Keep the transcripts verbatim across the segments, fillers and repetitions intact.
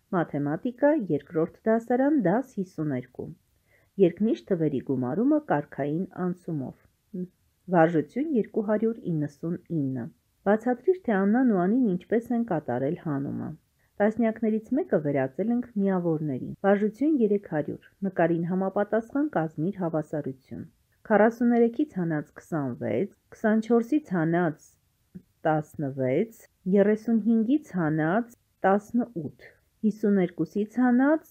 Մաթեմատիկա, երկրորդ դասարան, դաս հիսուներկու։ Երկնիշ թվերի գումարումը կարգային անցումով։ Վարժություն երկու հարյուր իննսունինը։ Բացատրիր, թե Աննան ու Անին ինչպես են կատարել հանումը։ Տասնյակներից մեկը վերածել ենք միավորների։ Վարժություն երեք հարյուր։ Նկարին համապատասխան կազմիր հավասարություն։ քառասուներեքից հանած քսանվեց, քսանչորսից հանած տասնվեց, երեսունհինգից հանած տասնութ, հիսուներկուսից հանած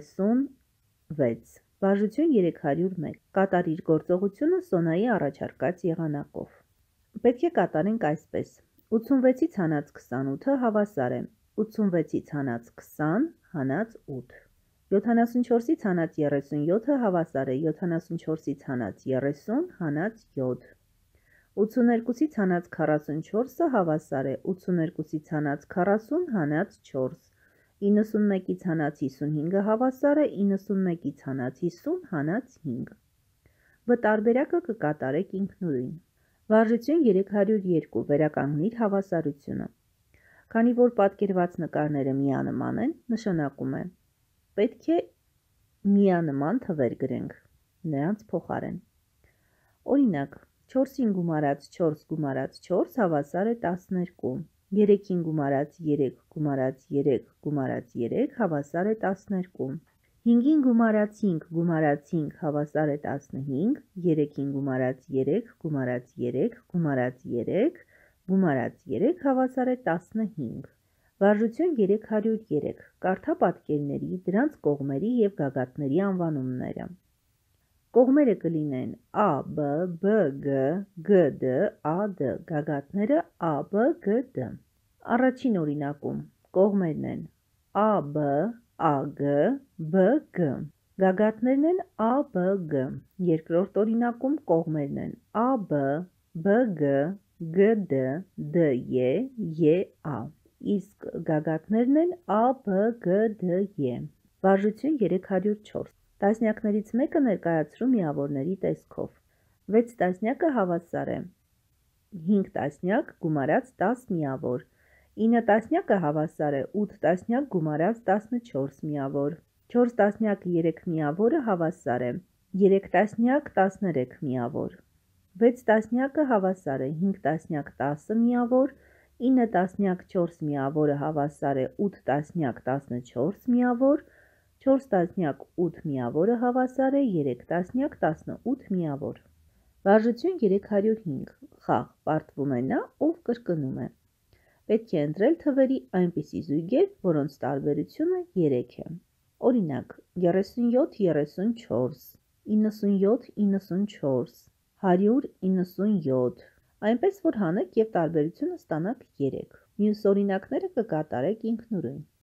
երեսունվեց։ Վարժություն երեք հարյուր մեկ։ Կատարիր գործողությունը Սոնայի առաջարկած եղանակով։ Պետք է կատարենք այսպես. ութսունվեցից հանած քսանութը հավասար է ութսունվեցից հանած քսան հանած ութ։ յոթանասունչորսից հանած երեսունյոթը հավասար է յոթանասունչորսից հանած երեսուն հանած յոթ։ ութսուներկուսից հանած քառասունչորսը հավասար է ութսուներկուսից հանած քառասուն հանած չորս։ իննսունմեկից հանած հիսունհինգը հավասար է իննսունմեկից հանած հիսուն հանած հինգ։ Վ տարբերակը կկատարեք ինքնուրույն։ Վարժություն երեք հարյուր երկու, վերականգնիր հավասարությունը։ Քանի որ պատկերված նկարները միանման են, նշանակում է պետք է միանման թվեր գրենք, նրանց փոխարեն։ Օրինակ, չորսին գումարած չորս գումարած չորս հավասար է տասներկու, երեքին գումարած երեք գումարած երեք գումարած երեք հավասար է տասներկու, հինգին գումարած հինգ գումարած հինգ հավասար է տասնհինգ, երեքին գումարած երեք գումարած երեք գումարած երեք գումարած երեք հավասար է տասնհինգ։ Վարժություն երեք հարյուր երեք, կարդա պատկերների, դրանց կողմերի և գագաթների անվանումները։ Կողմերը կլինեն A, B, B, G, G, D, A, D, գագաթները A, B, G, D։ Առաջին օրինակում կողմերն են A, B, A, G, B, G, գագաթներն են A, B, G։ Երկրորդ օրինակում կողմերն են A, B, B, G, G, D, D, E, E, A, իսկ գագաթներն են A, B, G, D, E։ Վարժություն երեք հարյուր չորս։ Տասնյակներից մեկը ներկայացրու միավորների տեսքով։ վեց տասնյակը հավասար է հինգ տասնյակ գումարած տաս միավոր, ինը տասնյակը հավասար է ութ տասնյակ գումարած տասնչորս միավոր, չորս տասնյակ երեք միավորը հավասար է երեք տասնյակ տասներեք միավոր, վեց տասնյակը հավասար է հինգ տասնյակ տասը միավոր, ինը տասնյակ չորս միավորը հավասար է ութ տասնյակ տասնչորս միավոր, չորս տասնյակ ութ միավորը հավասար է երեք տասնյակ տասնութ միավոր։ Վարժություն երեք հարյուր հինգ, խաղ պարտվում է նա, ով կրկնում է։ Պետք է ընտրել թվերի այնպիսի զույգեր, որոնց տարբերությունը երեք է։ Օրինակ, երեսունյոթ երեսունչորս, իննսունյոթ իննսունչորս, հարյուր իննսունյոթ, այնպես որ հանեք և տարբերությունը ստանաք երեք։ Մյուս օրինակները կկատարեք ինքնուրույն։